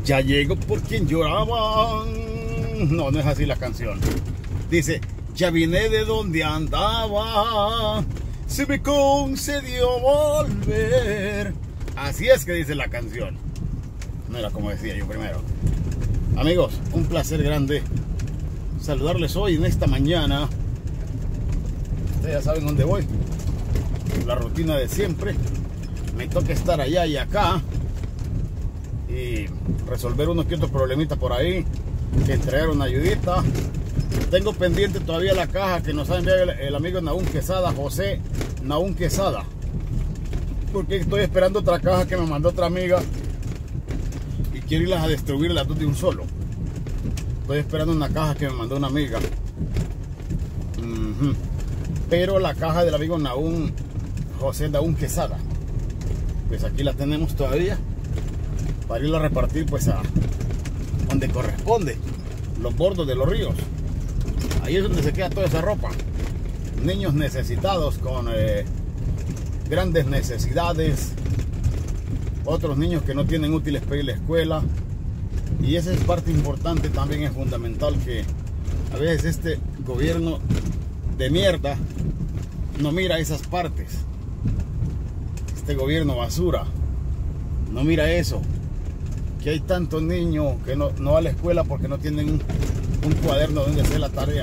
Ya llego por quien lloraban. No, no es así la canción. Dice, ya vine de donde andaba, se me concedió volver. Así es que dice la canción. No era como decía yo primero. Amigos, un placer grande saludarles hoy en esta mañana. Ustedes ya saben dónde voy. La rutina de siempre. Me toca estar allá y acá y resolver unos que otros problemitas por ahí, entregar una ayudita. Tengo pendiente todavía la caja que nos ha enviado el amigo Nahum Quesada, José Nahum Quesada, porque estoy esperando otra caja que me mandó otra amiga y quiero irlas a distribuir las dos de un solo. Estoy esperando una caja que me mandó una amiga. Pero la caja del amigo Nahum, José Nahum Quesada, pues aquí la tenemos todavía para irla a repartir pues a donde corresponde, los bordos de los ríos. Ahí es donde se queda toda esa ropa. Niños necesitados con grandes necesidades, otros niños que no tienen útiles para ir a la escuela. Y esa es parte importante, también es fundamental, que a veces este gobierno de mierda no mira esas partes. Este gobierno basura no mira eso, que hay tantos niños que no van a la escuela porque no tienen un cuaderno donde hacer la tarea.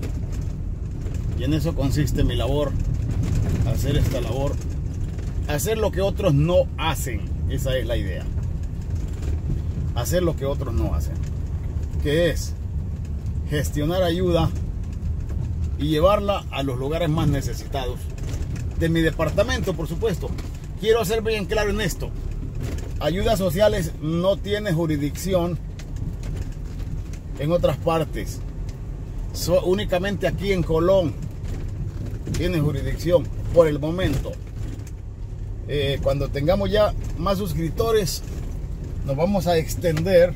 Y en eso consiste mi labor, hacer esta labor, hacer lo que otros no hacen. Esa es la idea, hacer lo que otros no hacen, que es gestionar ayuda y llevarla a los lugares más necesitados de mi departamento, por supuesto. Quiero ser bien claro en esto: ayudas sociales no tiene jurisdicción en otras partes, únicamente aquí en Colón tiene jurisdicción por el momento. Cuando tengamos ya más suscriptores, nos vamos a extender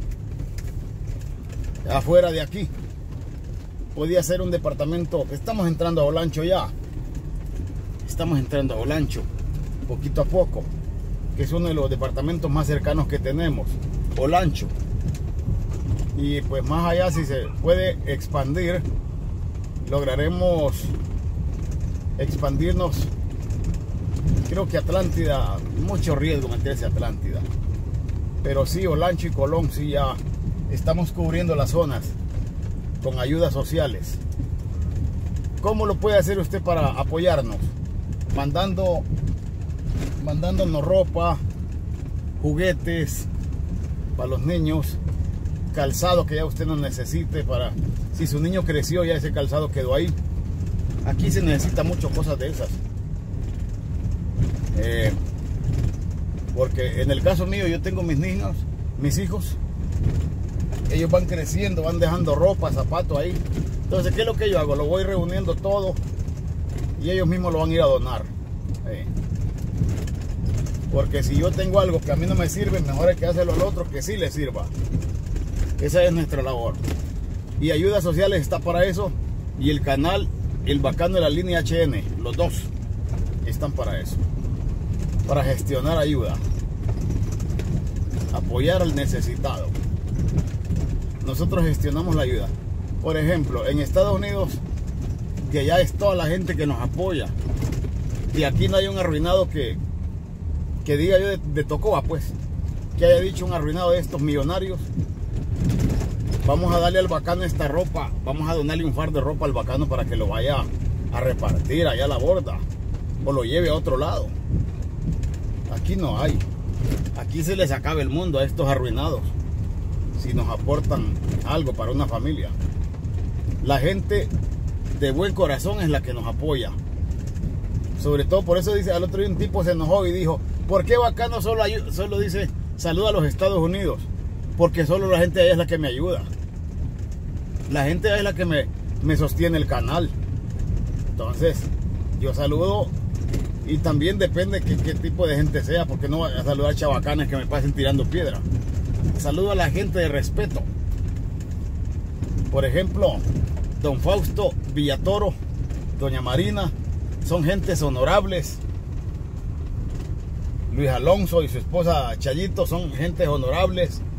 afuera de aquí. Podría ser un departamento. Estamos entrando a Olancho ya. Estamos entrando a Olancho poquito a poco, que es uno de los departamentos más cercanos que tenemos, Olancho. Y pues más allá, si se puede expandir, lograremos expandirnos. Creo que Atlántida, mucho riesgo meterse a Atlántida, pero sí, Olancho y Colón, sí, ya estamos cubriendo las zonas con ayudas sociales. ¿Cómo lo puede hacer usted para apoyarnos? Mandándonos ropa, juguetes para los niños, calzado que ya usted no necesite, para si su niño creció, ya ese calzado quedó ahí. Aquí se necesita muchas cosas de esas. Porque en el caso mío, yo tengo mis niños, mis hijos, ellos van creciendo, van dejando ropa, zapatos ahí. Entonces, ¿qué es lo que yo hago? Lo voy reuniendo todo y ellos mismos lo van a ir a donar. Porque si yo tengo algo que a mí no me sirve, mejor hay que hacerlo al otro que sí le sirva. Esa es nuestra labor. Y Ayudas Sociales está para eso. Y el canal, el Bacano de la Línea HN, los dos están para eso. Para gestionar ayuda, apoyar al necesitado. Nosotros gestionamos la ayuda. Por ejemplo, en Estados Unidos, que ya es toda la gente que nos apoya, y aquí no hay un arruinado que diga yo de Tocoa, pues, que haya dicho un arruinado de estos millonarios: vamos a darle al Bacano esta ropa, vamos a donarle un far de ropa al Bacano para que lo vaya a repartir allá a la borda o lo lleve a otro lado. Aquí no hay. Aquí se les acaba el mundo a estos arruinados si nos aportan algo para una familia. La gente de buen corazón es la que nos apoya. Sobre todo por eso dice, al otro día un tipo se enojó y dijo: ¿por qué Bacano solo dice saluda a los Estados Unidos? Porque solo la gente de allá es la que me ayuda. La gente de allá es la que me sostiene el canal. Entonces, yo saludo. Y también depende qué tipo de gente sea, porque no voy a saludar chavacanes que me pasen tirando piedra. Saludo a la gente de respeto. Por ejemplo, don Fausto Villatoro, doña Marina, son gentes honorables. Luis Alonso y su esposa Chayito son gentes honorables.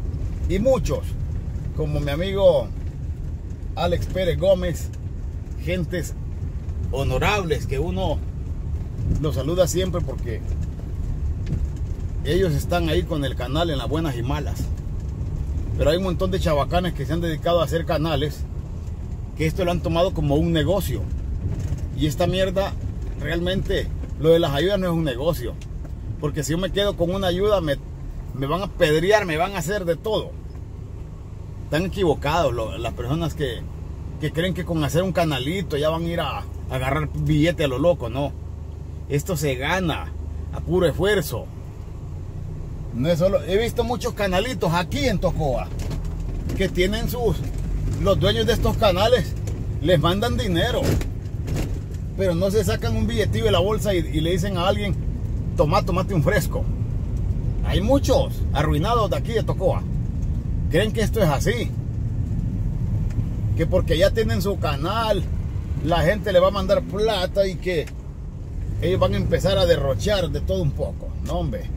Y muchos, como mi amigo Alex Pérez Gómez, gentes honorables que uno los saluda siempre porque ellos están ahí con el canal en las buenas y malas. Pero hay un montón de chavacanes que se han dedicado a hacer canales, que esto lo han tomado como un negocio. Y esta mierda, realmente, lo de las ayudas no es un negocio. Porque si yo me quedo con una ayuda, me van a apedrear, me van a hacer de todo. Están equivocados las personas que creen que con hacer un canalito ya van a ir a agarrar billete a lo loco. No, esto se gana a puro esfuerzo. No es solo, he visto muchos canalitos aquí en Tocoa que tienen los dueños de estos canales les mandan dinero, pero no se sacan un billetillo de la bolsa y le dicen a alguien: tomate un fresco. Hay muchos arruinados de aquí de Tocoa. Creen que esto es así, que porque ya tienen su canal la gente le va a mandar plata y que ellos van a empezar a derrochar de todo un poco. No, hombre,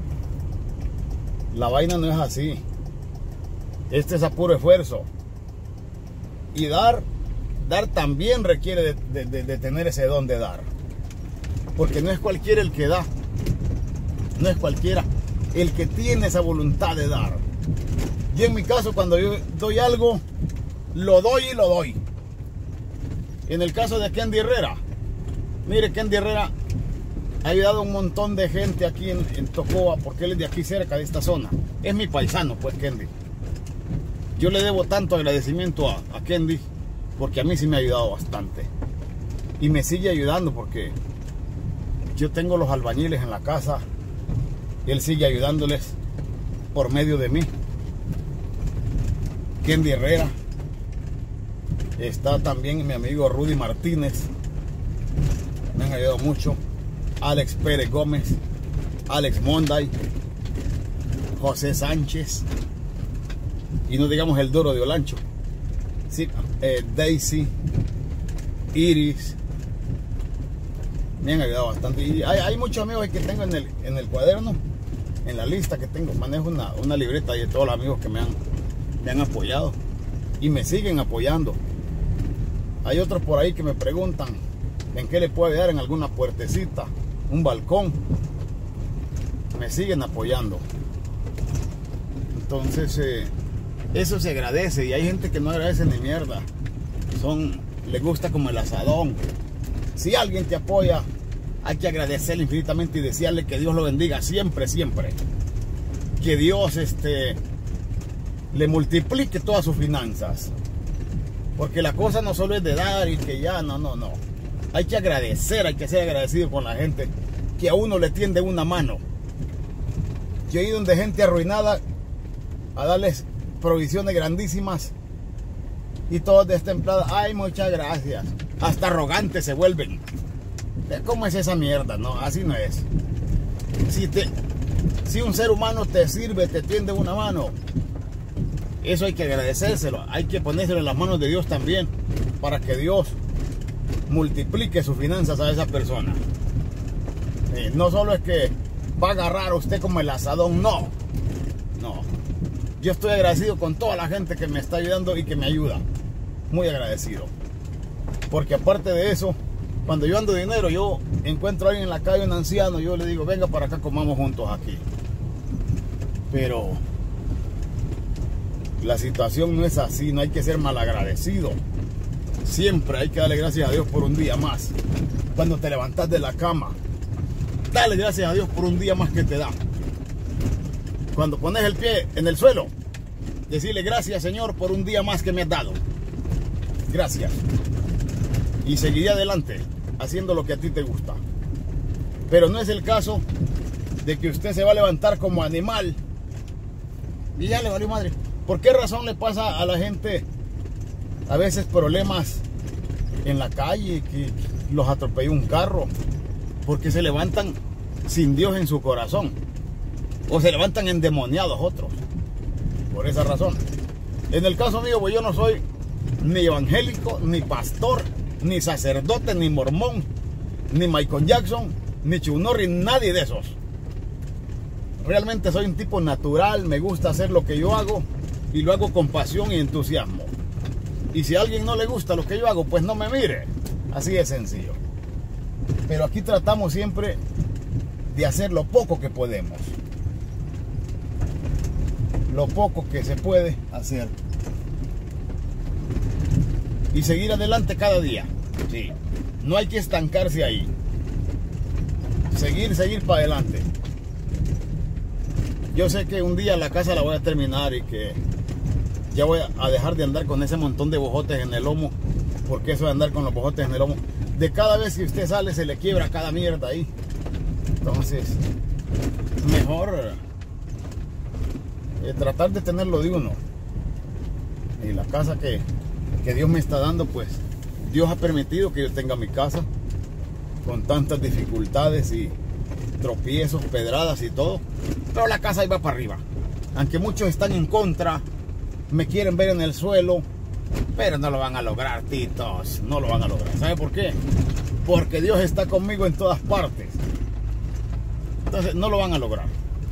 la vaina no es así. Este es a puro esfuerzo. Y dar también requiere de tener ese don de dar, porque no es cualquiera el que da, no es cualquiera el que tiene esa voluntad de dar. Y en mi caso, cuando yo doy algo, lo doy y lo doy. En el caso de Kendy Herrera, mire, Kendy Herrera ha ayudado a un montón de gente aquí en Tocoa, porque él es de aquí cerca, de esta zona. Es mi paisano, pues, Kendy. Yo le debo tanto agradecimiento a Kendy, porque a mí sí me ha ayudado bastante. Y me sigue ayudando porque yo tengo los albañiles en la casa y él sigue ayudándoles por medio de mí. Kendy Herrera. Está también mi amigo Rudy Martínez. Me han ayudado mucho. Alex Pérez Gómez, Alex Monday, José Sánchez, y no digamos el Duro de Olancho, sí, Daisy, Iris. Me han ayudado bastante. Y hay muchos amigos que tengo en el cuaderno, en la lista que tengo. Manejo una libreta de todos los amigos que me han apoyado y me siguen apoyando. Hay otros por ahí que me preguntan en qué le puedo ayudar, en alguna puertecita, un balcón. Me siguen apoyando. Entonces eso se agradece, y hay gente que no agradece ni mierda. Les gusta como el asadón. Si alguien te apoya, hay que agradecerle infinitamente y desearle que Dios lo bendiga siempre, siempre. Que Dios le multiplique todas sus finanzas. Porque la cosa no solo es de dar y que ya, no. Hay que agradecer, hay que ser agradecido con la gente que a uno le tiende una mano. Yo he ido donde gente arruinada a darles provisiones grandísimas y todos destemplados. Ay, muchas gracias. Hasta arrogantes se vuelven. ¿Cómo es esa mierda? No, así no es. Si un ser humano te sirve, te tiende una mano, eso hay que agradecérselo. Hay que ponérselo en las manos de Dios también, para que Dios multiplique sus finanzas a esa persona. No solo es que va a agarrar a usted como el asadón, no. Yo estoy agradecido con toda la gente que me está ayudando y que me ayuda. Muy agradecido. Porque aparte de eso, cuando yo ando dinero, yo encuentro a alguien en la calle, un anciano, yo le digo: venga para acá, comamos juntos aquí. Pero la situación no es así, no hay que ser malagradecido. Siempre hay que darle gracias a Dios por un día más. Cuando te levantas de la cama, dale gracias a Dios por un día más que te da. Cuando pones el pie en el suelo, decirle: gracias, Señor, por un día más que me has dado. Gracias. Y seguiré adelante haciendo lo que a ti te gusta. Pero no es el caso de que usted se va a levantar como animal y ya le valió madre. ¿Por qué razón le pasa a la gente a veces problemas en la calle, que los atropella un carro? Porque se levantan sin Dios en su corazón, o se levantan endemoniados otros. Por esa razón. En el caso mío, pues yo no soy ni evangélico, ni pastor, ni sacerdote, ni mormón, ni Michael Jackson, ni Chuck Norris, nadie de esos. Realmente soy un tipo natural, me gusta hacer lo que yo hago y lo hago con pasión y entusiasmo. Y si a alguien no le gusta lo que yo hago, pues no me mire. Así de sencillo. Pero aquí tratamos siempre de hacer lo poco que podemos. Lo poco que se puede hacer. Y seguir adelante cada día. Sí. No hay que estancarse ahí. Seguir para adelante. Yo sé que un día la casa la voy a terminar y que ya voy a dejar de andar con ese montón de bojotes en el lomo. Porque eso de andar con los bojotes en el lomo, de cada vez que usted sale se le quiebra cada mierda ahí. Entonces, mejor tratar de tenerlo de uno. Y la casa que Dios me está dando, pues Dios ha permitido que yo tenga mi casa con tantas dificultades y tropiezos, pedradas y todo, pero la casa ahí va para arriba. Aunque muchos están en contra, me quieren ver en el suelo, pero no lo van a lograr, titos, no lo van a lograr. ¿Sabe por qué? Porque Dios está conmigo en todas partes. Entonces no lo van a lograr.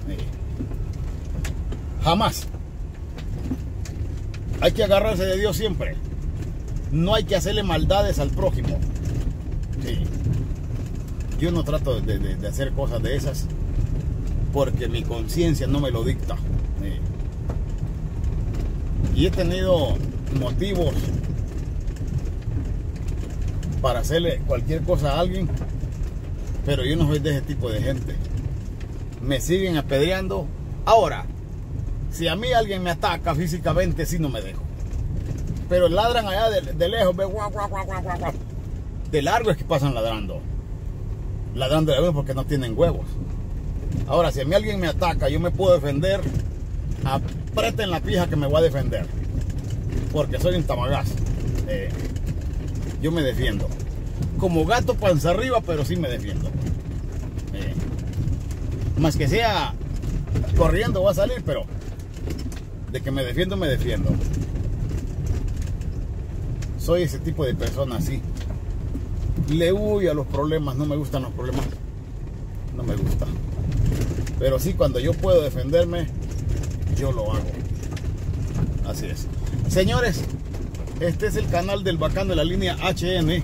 Jamás. Hay que agarrarse de Dios siempre. No hay que hacerle maldades al prójimo. Sí. Yo no trato de hacer cosas de esas porque mi conciencia no me lo dicta. Sí. Y he tenido motivos para hacerle cualquier cosa a alguien, pero yo no soy de ese tipo de gente. Me siguen apedreando. Ahora, si a mí alguien me ataca físicamente, sí no me dejo. Pero ladran allá de lejos, ve, guau, guau, guau, guau, guau. De largo es que pasan ladrando. Ladrando de huevos porque no tienen huevos. Ahora, si a mí alguien me ataca, yo me puedo defender. Aprieten la pija que me voy a defender. Porque soy un tamagás. Yo me defiendo. Como gato panza arriba, pero sí me defiendo. Más que sea corriendo va a salir, pero de que me defiendo, me defiendo. Soy ese tipo de persona así. Le huyo a los problemas, no me gustan los problemas. No me gusta. Pero sí, cuando yo puedo defenderme, yo lo hago. Así es. Señores, este es el canal del Bacán de la línea HN.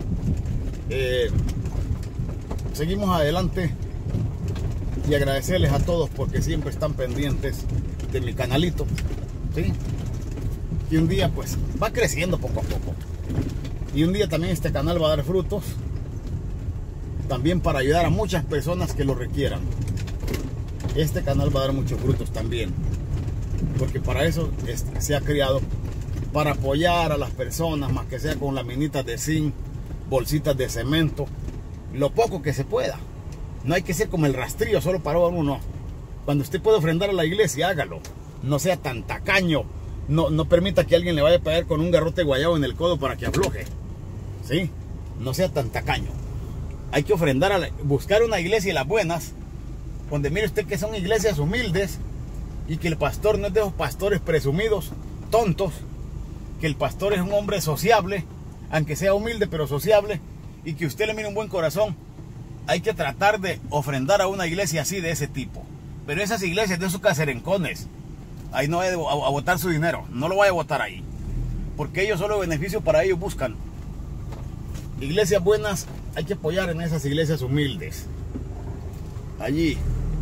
Seguimos adelante y agradecerles a todos porque siempre están pendientes de mi canalito, ¿sí? Y un día pues va creciendo poco a poco. Y un día también este canal va a dar frutos, también para ayudar a muchas personas que lo requieran. Este canal va a dar muchos frutos también, porque para eso se ha creado, para apoyar a las personas, más que sea con laminitas de zinc, bolsitas de cemento, lo poco que se pueda. No hay que ser como el rastrillo, solo para uno. Cuando usted puede ofrendar a la iglesia, hágalo. No sea tan tacaño. No permita que alguien le vaya a pegar con un garrote guayabo en el codo para que afloje. ¿Sí? No sea tan tacaño. Hay que ofrendar, buscar una iglesia de las buenas, donde mire usted que son iglesias humildes y que el pastor no es de esos pastores presumidos, tontos, que el pastor es un hombre sociable, aunque sea humilde pero sociable, y que usted le mire un buen corazón. Hay que tratar de ofrendar a una iglesia así, de ese tipo. Pero esas iglesias de esos caserencones, ahí no vaya a botar su dinero, no lo vaya a botar ahí, porque ellos solo beneficio para ellos buscan. Iglesias buenas, hay que apoyar en esas iglesias humildes. Allí,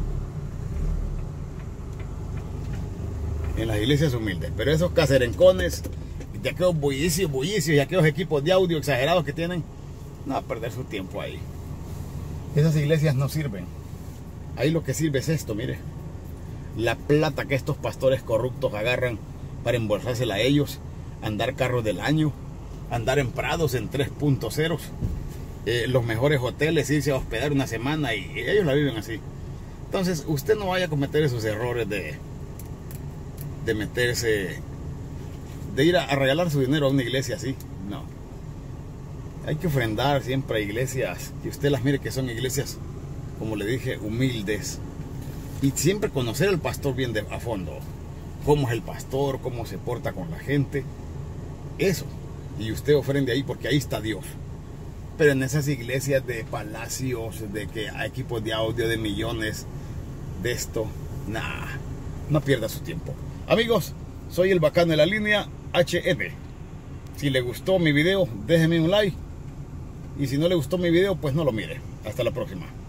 en las iglesias humildes. Pero esos caserencones, de aquellos bullicios y aquellos equipos de audio exagerados que tienen, no va a perder su tiempo ahí. Esas iglesias no sirven. Ahí lo que sirve es esto, mire. La plata que estos pastores corruptos agarran para embolsársela a ellos, andar carros del año, andar en prados en 3.0, los mejores hoteles, irse a hospedar una semana, y ellos la viven así. Entonces usted no vaya a cometer esos errores de meterse, de ir a regalar su dinero a una iglesia así. No. Hay que ofrendar siempre a iglesias que usted las mire que son iglesias, como le dije, humildes. Y siempre conocer al pastor bien a fondo. Cómo es el pastor, cómo se porta con la gente. Eso. Y usted ofrende ahí porque ahí está Dios. Pero en esas iglesias de palacios, de que hay equipos de audio de millones, de esto, nah, no pierda su tiempo. Amigos, Soy el bacán de la línea HN. Si le gustó mi video, déjeme un like. Y si no le gustó mi video, pues no lo mire. Hasta la próxima.